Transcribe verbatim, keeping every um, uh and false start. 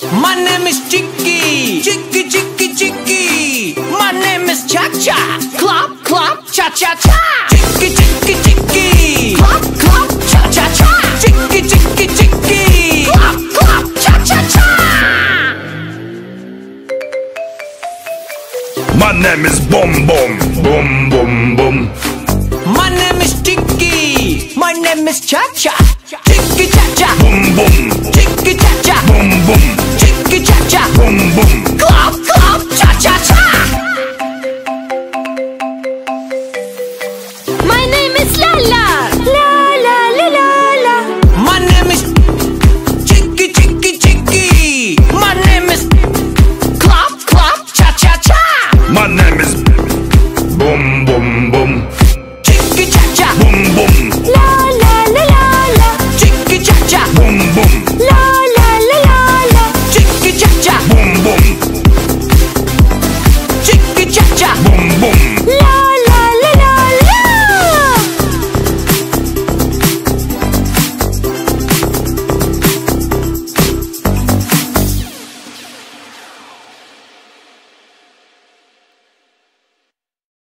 My name is Chicky, Chicky, Chicky, Chicky. My name is Cha Cha, Clap, clap, cha cha cha. Chicky, Chicky, Chicky, clap, clap, cha cha cha. Chicky, Chicky, Chicky, clap, clap, cha cha cha. My name is Boom Boom, Boom Boom Boom. My name is Chicky, my name is Cha Cha, Chicky Cha Cha. Boom Boom.